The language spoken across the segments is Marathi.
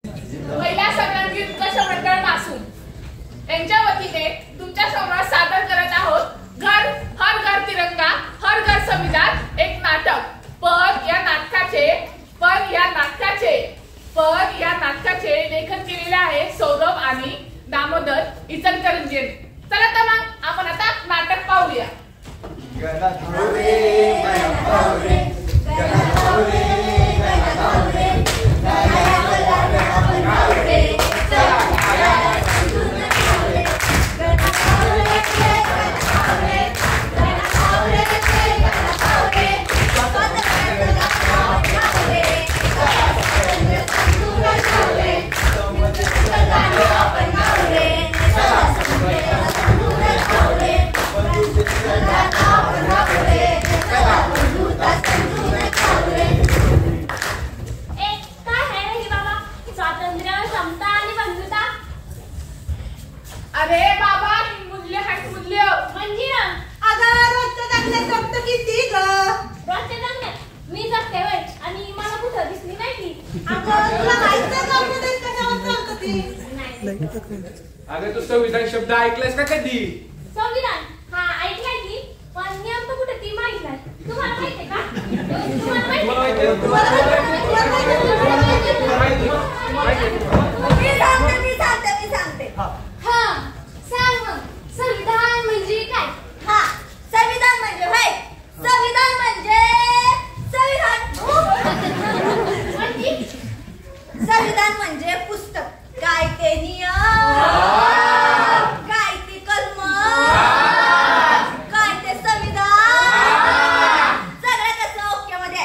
महिला संग्रामवीर उत्कर्ष मंडळ मासूम यांच्या वतीने तुमच्या समोर सादर करत आहोत हर घर तिरंगा हर घर संविधान एक नाटक। पण या नाटकाचे लेखन केलेले आहे सौरभ आणि दामोदर इचलकरंजी। चला तर मग आपण आता नाटक पाहूया। अरे बाबा मूल्य आहेत मूल्य म्हणजे ना अगं रोजच्या जगण्यात जगत किती ग? रोजच्या जगण्यात मी जगते वय आणि मला कुठं दिसली नाही की अगं तुला माहित नाही कॉन्फिडन्स कशावर चालतं ती? अगं तू संविधान शब्द ऐकलास का कधी? संविधान हा ऐकलाय की पण नेमकं कुठे ती माहित नाही। तुम्हाला माहिती आहे का? तुम्हाला माहिती मी सांगते हा सांग मग संविधान म्हणजे काय? हा संविधान म्हणजे होय संविधान म्हणजे संविधान म्हणजे पुस्तक काय ते नियम काय ते कलम काय ते संविधान सगळं कसं ओके मध्ये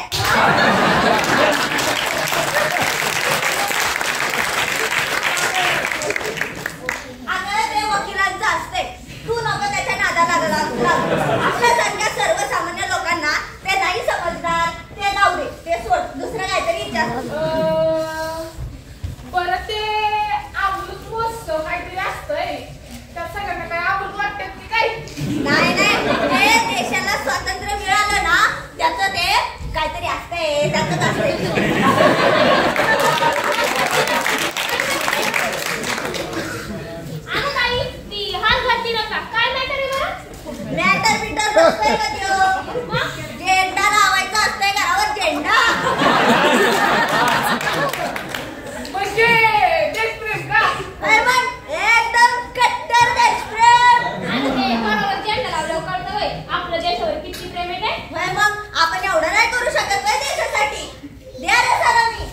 अगं ते वकिलांचं असते तू नको त्याच्या नादाला लागू आपल्यासारख्या सर्वसामान्य लोकांना ते नाही समजणार ते जाऊ दे ते सोड दुसरं काहीतरी विचार बरं ते अमृत महोत्सव काहीतरी असतंय त्या सगळ्यांना काय अमृत वाटतं की काय? नाही ते देशाला स्वातंत्र्य मिळालं ना त्याचं ते काहीतरी असतंय त्याचंच असतंय। आणि ताई ती हात घातली नका काय मॅटर आहे बरं? मॅटर बिटर नसतंय का त्यो झेंडा लावायचा असतंय घरावर झेंडा म्हणजे देशप्रेम का? अरे मग एकदम कट्टर देशप्रेम आणि ते बरोबर झेंडा लावल्यावर कळतं वय आपल्या देशावर किती प्रेम आहे ते। होय मग आपण एवढं नाही करू शकत होय देशासाठी द्या रे सलामी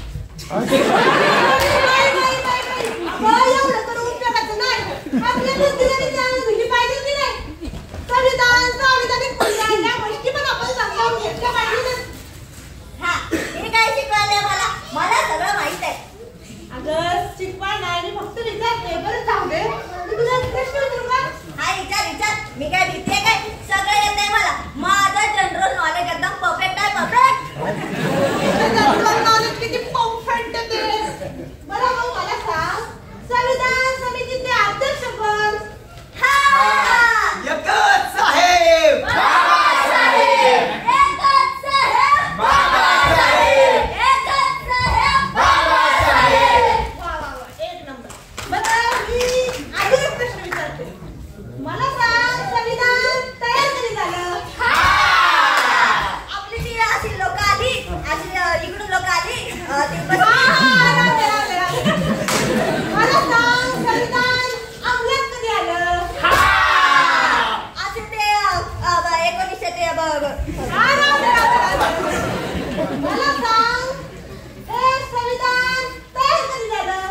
एवढं करून उपयोगाचं नाही आपल्या बुद्धीला जाणून घेतली पाहिजे की नाही संविधान संविधानिक या गोष्टी पण आपण समजावून घेतल्या पाहिजे। हा हे काय शिकवायलंय मला सगळं माहित आहे। अगं शिकवा नाही मी फक्त विचारते बरं जाऊ दे तुला प्रश्न विचारू का? हा विचार मी काय भीती काय सगळं येत आहे मला माझं जनरल नॉलेज एकदम परफेक्ट आहे परफेक्ट जनरल नॉलेज किती परफेक्ट ते बरं मग मला सांग संविधान समितीचे अध्यक्ष कोण? एकच साहेब बाबासाहेब एकच साहेब बाबासाहेब एकच साहेब बाबासाहेब वा एक नंबर। बरं मी अजून एक प्रश्न विचारते मला सांग संविधान तयार कधी झालं? आपली ती अशी लोक आली अशी इकडून लोक आली मला सांग संविधान अंमलात कधी आलं? असे ते 1900 ते मला सांग हे संविधान तयार कधी झालं?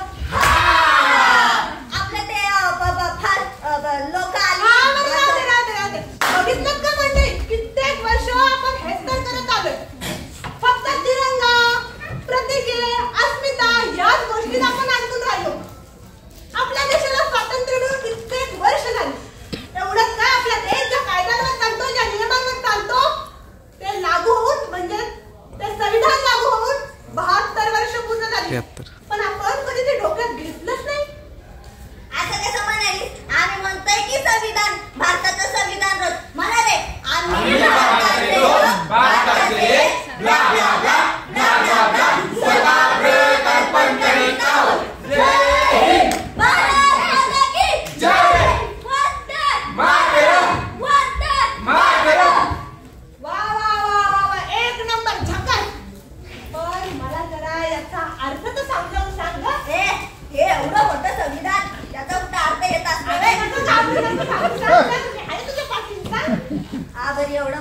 आपलं ते लोक आली बघितलं का म्हणजे कित्येक वर्ष आपण हेच तर करत आलोय फक्त तिरंगा प्रतीके अस्मिता याच गोष्टीत आपण अडकून राहिलो। आपल्या देशाला स्वातंत्र्य मिळून कित्येक वर्ष झाली एवढंच काय आपला देश ज्या कायद्यांवर चालतो ज्या नियमांवर चालतो ते लागू होऊन म्हणजे ते संविधान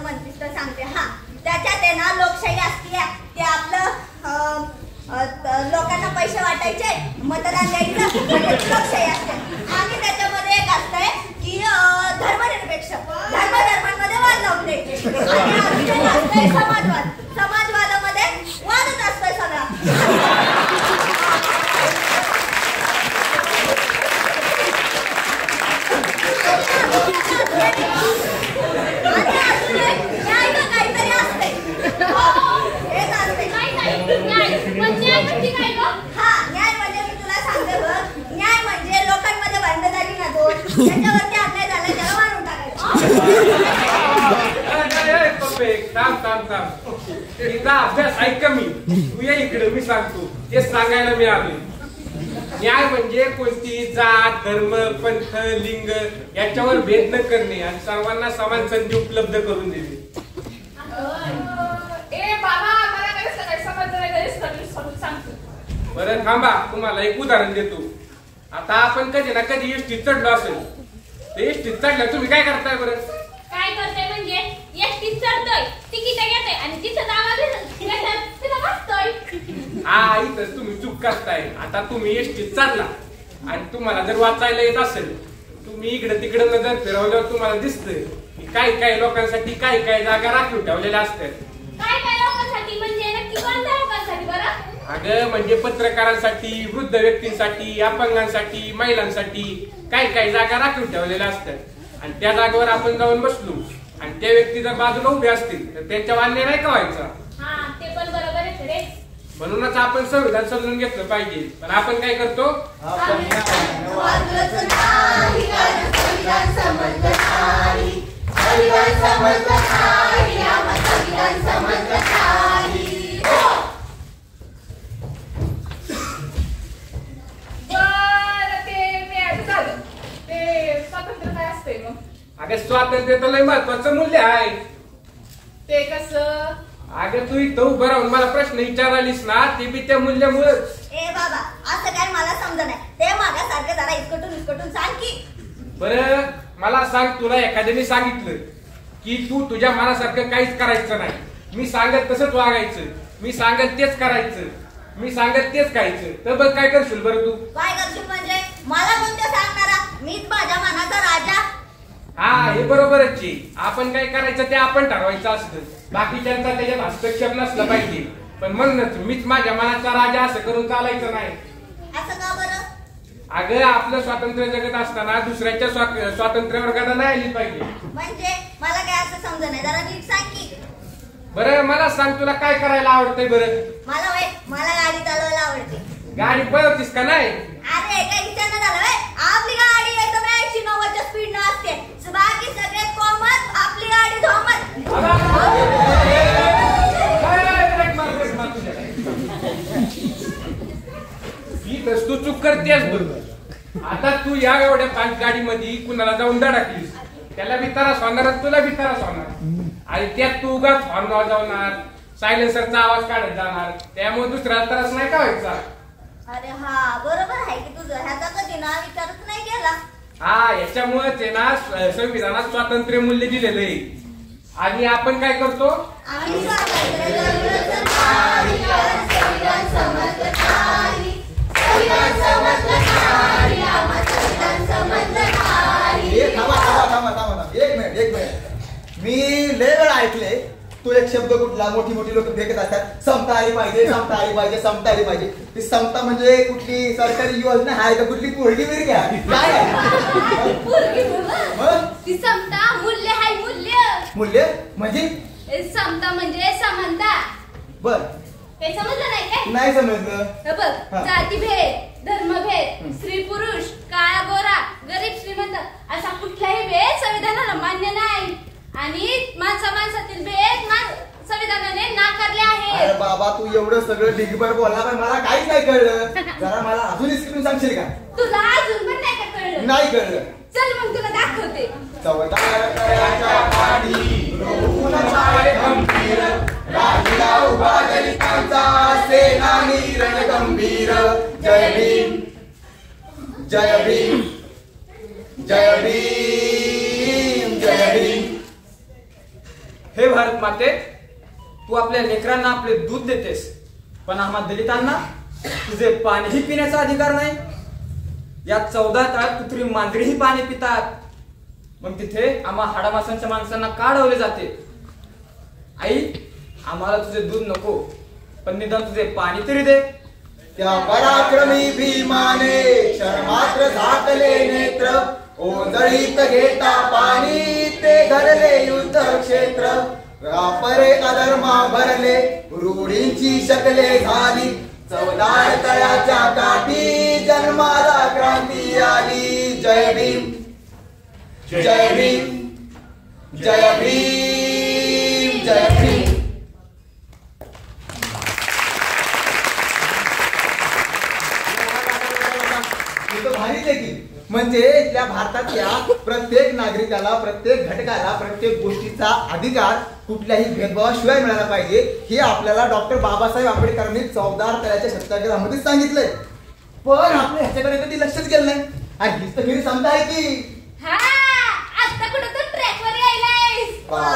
म्हणतेस तर सांगते. हा, त्याच्यात आहे ना लोकशाही असते. ते आपलं लोकांना पैसे वाटायचे, मतदान द्यायचं, लोकशाही असते. आणि त्याच्यामध्ये एक असतंय की धर्मनिरपेक्ष, धर्मांमध्ये वाद लावून द्यायचे. आणि अजून एक असतंय समाजवाद. समाजवादामध्ये वादच असतोय सगळा. आणि अजून एक न्याय का काहीतरी असतंय. हेच असतंय. न्याय म्हणजे काय गं? हा, न्याय म्हणजे मी तुला सांगते बघ. न्याय म्हणजे लोकांमध्ये भांडण झाली ना दोन, त्याच्यावरती अन्याय झाला त्याला मारून टाकायचं. तिचा अभ्यास ऐक कमी. तू या इकडे, मी सांगतो ते सांगायला मी आलोय. न्याय म्हणजे कोणती जात, धर्म, पंथ, लिंग याच्यावर भेद न करणे आणि सर्वांना समान संधी उपलब्ध करून देणे. ए बाबा, मला काही सगळं समजलं नाही, सांगतो. बरं थांबा, तुम्हाला एक उदाहरण देतो. आता आपण कधी ना कधी एसटीत चढलो असेल, तर एसटीत चढल्या तुम्ही काय करताय बरं? काय करते म्हणजे एसटीत चढतोय, तिकीट घेतोय आणि तिथं जागा तिथं बसतोय. हा, इथंच तुम्ही चूक करताय. आता तुम्ही एसटीत चढला आणि तुम्हाला जर वाचायला येत असेल, तुम्ही इकडे तिकडे नजर फिरवल्यावर तुम्हाला दिसतंय की काही लोकांसाठी काही जागा राखीव ठेवलेल्या असतात. काय लोकांसाठी म्हणजे नक्की कोणत्या लोकांसाठी बरं? अगं म्हणजे पत्रकारांसाठी, वृद्ध व्यक्तींसाठी, अपंगांसाठी, महिलांसाठी काही जागा राखीव ठेवलेल्या असतात. आणि त्या जागेवर आपण जाऊन बसलो आणि त्या व्यक्ती जर बाजूला उभे असतील तर त्यांच्यावर अन्याय नाही का व्हायचा? हा, ते पण बरोबर आहे रे. म्हणूनच आपण संविधान समजून घेतलं पाहिजे. पण आपण काय करतो? बरं, ते मी झालं. ते स्वातंत्र्य काय असतंय मग? अगं स्वातंत्र्य तर लय महत्वाचं मूल्य आहे. ते कसं? अगं तू इथं उभं राहून मला प्रश्न विचारालीस ना, ते बी त्या मूल्यामुळेच. ए बाबा, असं काय मला समज नाही. ते मागासारखं जरा इस्कटून सांग की. बरं मला सांग, तुला एखाद्याने सांगितलं की तू तुझ्या मनासारखं काहीच करायचं नाही, मी सांगत तसंच वागायचं, मी सांगत तेच करायचं, मी सांगत तेच खायचं, तर बघ काय करशील बरं तू? काय करशील म्हणजे? मला कोणत्या सांगणारा? मीच माझ्या मनाचा राजा. हा, हे बरोबरच आहे. आपण काय करायचं ते आपण ठरवायचं असतं, बाकीच्यांचा त्याच्यात हस्तक्षेप नसला पाहिजे. पण म्हणूनच मीच माझ्या मनाचा राजा असं करून चालायचं नाही. असं का बरं? अगं आपलं स्वातंत्र्य जगत असताना दुसऱ्याच्या स्वातंत्र्यावर गदा नाही आली पाहिजे. म्हणजे मला काय असं समज नाही, जरा नीट सांग की. बरं मला सांग, तुला काय करायला आवडतंय बरं? मला गाडी चालवायला आवडते. गाडी पळवतीस का नाही? अरे काही विचार न झाला. आपली गाडी एकदम 80-90च्या स्पीड न असते. बाकी सगळ्यात कॉमन आपली गाडी धोमत. तू चूक करतेस बघ. आता तू या एवढ्या फास्ट गाडीमध्ये कुणाला जाऊन धडकलीस, त्याला बी त्रास होणार, तुला बी त्रास होणार. आणि त्यात तू उगाच हॉर्न वाजवणार, सायलेन्सरचा आवाज काढत जाणार, त्यामुळे दुसरा त्रास नाही का व्हायचा? अरे हा, बरोबर आहे की तुझं. ह्याचा कधी ना विचारच नाही केला. हा, याच्यामुळेच आहे ना संविधानात स्वातंत्र्य मूल्य दिलेलं आहे. आणि आपण काय करतो? आम्ही स्वातंत्र्य संविधान समजलं नाही. थांबा. एक मिनिट. मी लय वेळा ऐकले तो एक शब्द कुठला मोठी लोक फेकत असतात, समता आली पाहिजे. ती समता म्हणजे कुठली सरकारी योजना आहे का कुठली पोरगी बिरग्या? काय ती समता मूल्य आहे. मूल्य म्हणजे? समता म्हणजे समानता. बर, ते समजलं नाही काय? नाही समजलं. बघ, जातीभेद, धर्मभेद, स्त्री पुरुष, काळा गोरा, गरीब श्रीमंत असा कुठलाही भेद संविधानाला मान्य नाही. आणि माणसातील भेद संविधानाने नाकारले आहे. अरे बाबा, तू एवढं सगळं ढिगभर बोलला पण मला काहीच नाही कळलं. जरा मला अजून स्क्रीन सांगशील का? तुला अजून पण नाही का कळलं? नाही कळलं. चल मग तुला दाखवते. चवदार कळ्याच्या पाठी रोखून छाय गंभीर, राहिला उभा दलितांचा सेनानी रणगंभीर. जय भीम, जय भीम, जय भीम, जय भीम. हे भारत माते, तू आपल्या लेकरांना आपले दूध देतेस, पण आम्हा दलितांना तुझे पाणीही पिण्याचा अधिकार नाही. या 14 तास कृत्रिम मांजरीही पाणी पितात. मग तिथे आम्हा हाडामासांच्या माणसांना का अडवले जाते? आई, आम्हाला तुझे दूध नको, पण निदान तुझे पाणी तरी दे. त्या पराक्रमी भीमाने क्षणमात्र झाकले नेत्र, ओंजळीत घेता पाणी ते घडले युद्ध क्षेत्र. परे अधर्मा भरले, रूढींची शकले झाली, 14 तळ्याच्या काठी जन्माला क्रांती आली. जय भीम, जय भीम, जय भीम, जय भीम. भारीच आहे की. म्हणजे त्या भारतातल्या प्रत्येक नागरिकाला, प्रत्येक घटकाला, प्रत्येक गोष्टीचा अधिकार कुठल्याही भेदभावाशिवाय मिळाला पाहिजे, हे आपल्याला डॉक्टर बाबासाहेब आंबेडकरांनी 14 तळ्याच्या सत्याग्रहामध्ये सांगितलंय. पण आपण ह्याच्याकडे कधी लक्षच गेलं नाही. आणि हीच तर खरी समजा आहे की आता कुठं तर ट्रॅकवर यायलाय.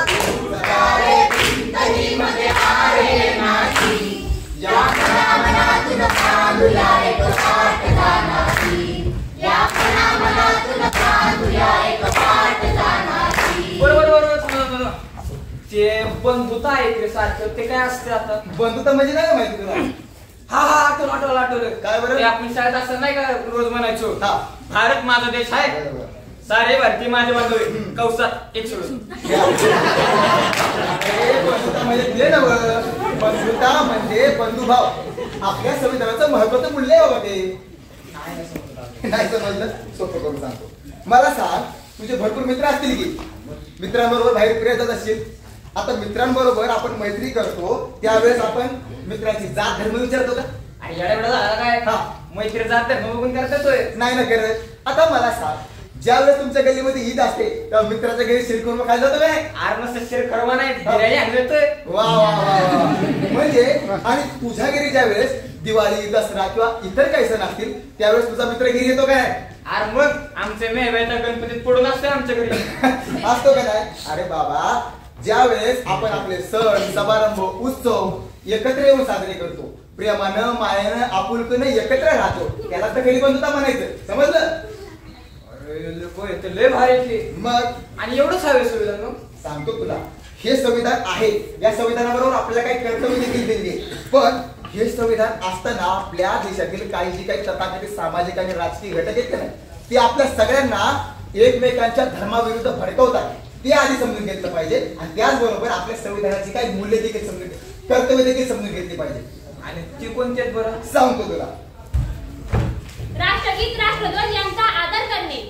बरोबर. ते बंधुता आहे ते सारखं, ते काय असते आता? बंधुता म्हणजे नाही माहिती तुला? हा, आठवलं. काय बरं? ते आपण शाळेत असं नाही का रोज म्हणायचो, हा. भारत माझा देश आहे, सारे भारतीय माझे बांधव, कौसात एक सोडून. बंधुता म्हणजे ते नव्हं. बंधुता म्हणजे बंधुभाव. आपल्या संविधानाचं महत्वाचं मूल्य आहे बाबा ते. नाही समजलं? सोपं करून सांगतो. मला सांग, तुझे भरपूर मित्र असतील की? मित्रांबरोबर बाहेर फिरायला जात असतील. आता मित्रांबरोबर आपण मैत्री करतो त्यावेळेस आपण मित्राची जात धर्म विचारतो का? आणि एवढा झाला काय? हा. मैत्री जात धर्म बघून करतोय. नाही ना करत. आता मला सांग, ज्यावेळेस तुमच्या गल्लीमध्ये ईद असते तेव्हा मित्राच्या घरी शिरखुर्मा खायला जातो काय? आरमस्त शिर खरवा नाही, बिर्याणी आणतोय. वा वा वा. म्हणजे आणि तुझ्या घरी ज्या वेळेस दिवाळी, दसरा किंवा इतर काही सण असतील त्यावेळेस तुझा मित्र घरी येतो काय? अरे मग आमचे मेहबाईचा गणपतीत पडून असतोय आमच्या घरी. असतो का नाही? अरे बाबा, ज्या वेळेस आपण आपले सण समारंभ उत्सव एकत्र येऊन साजरे करतो, प्रेमानं मायानं आपुलकीनं एकत्र राहतो, त्याला तर खरी बंधुता म्हणायचं. समजलं? अरे लय भारी. मग आणि एवढंच हवे सुविधा. मग सांगतो तुला, हे संविधान आहे, या संविधानाबरोबर आपल्याला काही कर्तव्य देखील दिली आहे. पण हे संविधान असताना आपल्या देशातील काही जी काही तथाकथित सामाजिक आणि राजकीय घटक आहेत ना, ते आपल्या सगळ्यांना एकमेकांच्या धर्माविरुद्ध भडकवतात. ते आधी समजून घेतलं पाहिजे. आणि त्याचबरोबर आपल्या संविधानाची काही मूल्य देखील समजून, कर्तव्य देखील समजून घेतली पाहिजे. आणि ते कोणते आहेत बरं? सांगतो तुला. राष्ट्रगीत, राष्ट्रध्वज यांचा आदर करणे,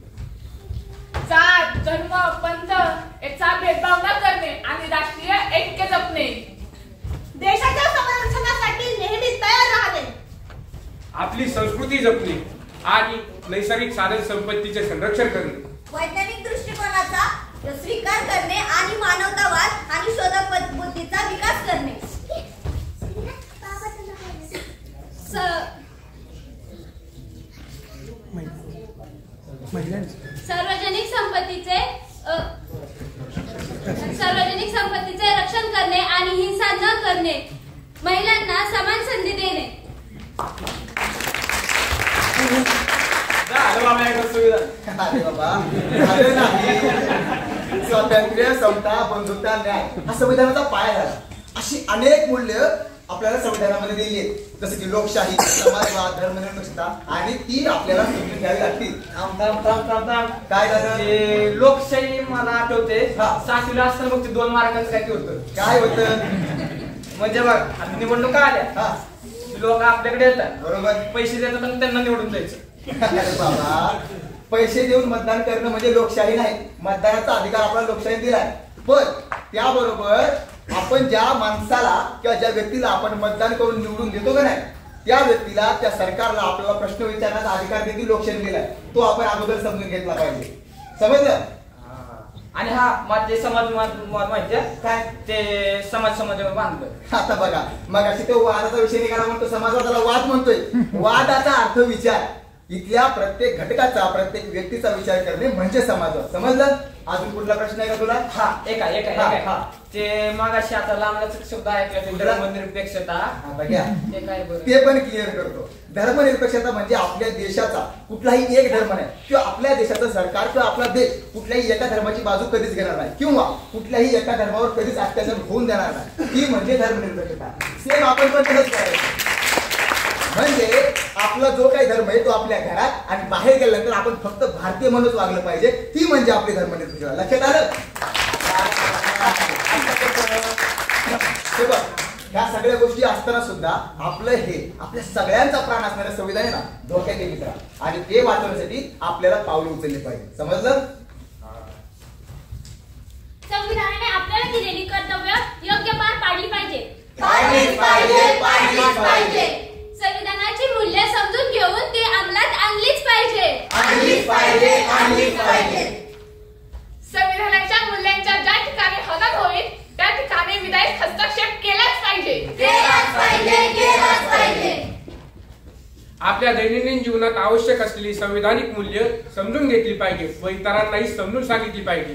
जात, धर्म, पंथ याचा भेदभाव न करणे आणि राष्ट्रीय ऐक्य जपणे, देशाच्या संरक्षणासाठी नेहमी तयार राहणे, आपली संस्कृती जपणे आणि नैसर्गिक साधन संपत्तीचे संरक्षण करणे, वैज्ञानिक दृष्टिकोनाचा स्वीकार करणे आणि मानवतावाद आणि शोधक बुद्धीचा विकास करणे, सार्वजनिक संपत्तीचे रक्षण करणे आणि हिंसा न करणे, महिलांना समान संधी देणे. अरे बाबा, झालं नाही. स्वातंत्र्य, समता, बंधुता, न्याय हा संविधानाचा पाया झाला. अशी अनेक मूल्य आपल्याला संविधानामध्ये दिली आहेत, जसं की लोकशाही, समाजवाद, धर्मनिरपेक्षता, आणि ती आपल्याला समजून घ्यावी लागतील. काय झालं? ते लोकशाही मला आठवते. हा. 7वीला असताना मग ते 2 मार्काचं काय होतं. काय होतं? म्हणजे बघ, आता निवडणुका आल्या, हा, लोक आपल्याकडे येतात, बरोबर. पैसे देतात आणि त्यांना निवडून द्यायचं. अरे बाबा, पैसे देऊन मतदान करणं म्हणजे लोकशाही नाही. मतदानाचा अधिकार आपला लोकशाही दिलाय. पण त्याबरोबर आपण ज्या माणसाला किंवा ज्या व्यक्तीला आपण मतदान करून निवडून देतो का नाही, त्या व्यक्तीला, त्या सरकारला आपल्याला प्रश्न विचारण्याचा अधिकार देखील लोकशाही दिलाय. तो आपण अगोदर समजून घेतला पाहिजे. समजलं? आणि हा माझे समाज माहिती आहे काय? ते समाज बांधलं. आता बघा, मग अशी तो वादाचा विषय निघाला म्हणतो, समाजवादाला वाद म्हणतोय. वादाचा अर्थ विचार. इथल्या प्रत्येक घटकाचा प्रत्येक व्यक्तीचा विचार करणे म्हणजे समाजवाद. समजलं? अजून कुठला प्रश्न आहे का तुला? हा एक आहे हा. ते मागाशी आता लांबलाच शब्द ऐकला ते धर्मनिरपेक्षता. आता घ्या. ते काय बरं? ते पण क्लिअर करतो. धर्मनिरपेक्षता म्हणजे आपल्या देशाचा कुठलाही एक धर्म नाही किंवा आपल्या देशाचं सरकार किंवा आपला देश कुठल्याही एका धर्माची बाजू कधीच घेणार नाही किंवा कुठल्याही एका धर्मावर कधीच अत्याचार होऊन देणार नाही. ती म्हणजे धर्मनिरपेक्षता. सेम आपण पण तसंच करायचं. म्हणजे आपला जो काही धर्म आहे तो आपल्या घरात आणि बाहेर गेल्यानंतर आपण फक्त भारतीय म्हणूनच वागलं पाहिजे. ती म्हणजे आपली धर्मनिरपेक्षता. लक्षात आलं? बघ, ह्या सगळ्या गोष्टी असताना सुद्धा आपलं हे आपल्या सगळ्यांचा प्राण असणारं संविधान आहे ना धोक्यात आहे मित्रा. आणि ते वाचवण्यासाठी आपल्याला पावलं उचलली पाहिजे. समजलं? संविधानाने आपल्याला दिलेली कर्तव्य योग्य पार पाडली पाहिजे. पाडलीच पाहिजे. संविधानाची मूल्य समजून घेऊन ती अंमलात आणलीच पाहिजे. संविधानाच्या मूल्यांच्या ज्या ठिकाणी हनन होईल त्या ठिकाणी विधायक हस्तक्षेप केलाच पाहिजे. आपल्या दैनंदिन जीवनात आवश्यक असलेली संविधानिक मूल्य समजून घेतली पाहिजे व इतरांनाही समजून सांगितली पाहिजे.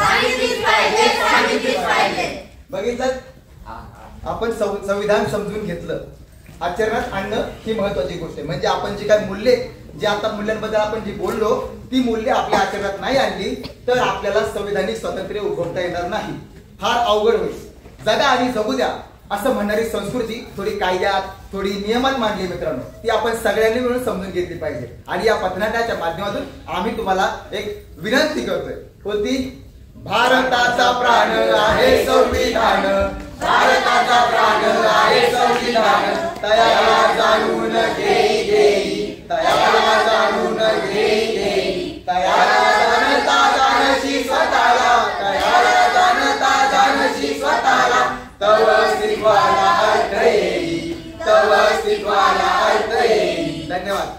बघितलं? आपण संविधान समजून घेतलं, आचरणात आणणं ही महत्वाची गोष्ट आहे. म्हणजे आपण जी काही मूल्ये जे आता मूल्यांबद्दल आपण जी बोललो ती मूल्ये आपल्या आचरणात नाही आणली तर आपल्याला संविधानिक स्वातंत्र्य उगवता येणार नाही. फार अवघड होईल. जगा आणि जगू द्या असं म्हणणारी संस्कृती थोडी कायद्यात थोडी नियमात मांडली मित्रांनो. ती आपण सगळ्यांनी मिळून समजून घेतली पाहिजे. आणि या पथनाट्याच्या माध्यमातून आम्ही तुम्हाला एक विनंती करतोय. कोणती? भारताचा प्राण आहे संविधान, भारताचा प्राण आहे संविधान, तयाला जाणून घेई, तयाला जाणून घेई, तयाला जाणता जाणशी स्वतःला, तयाला जाणता जाणशी स्वतःला, तव अस्तित्वाला अर्थ येई, तव अस्तित्वाला अर्थ येई. धन्यवाद.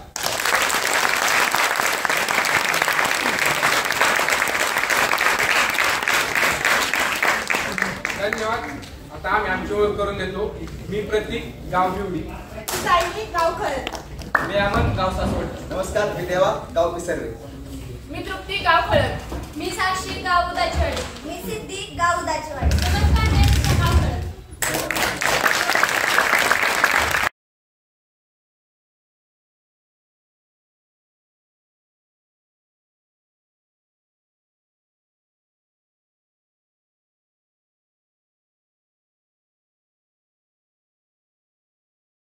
धन्यवाद. आता आम्ही आमची ओळख करून देतो. मी प्रतीक, गाव बिवडी. सायली गाव खरं. मी अमन, गाव सासवड. नमस्कार. मी देवा, गाव पिसर्वे. मी तृप्ती, गाव खळद. मी साक्षी, गाव उदाचवाडी. मी सिद्धी गाव उदाचवाडी. नमस्कार.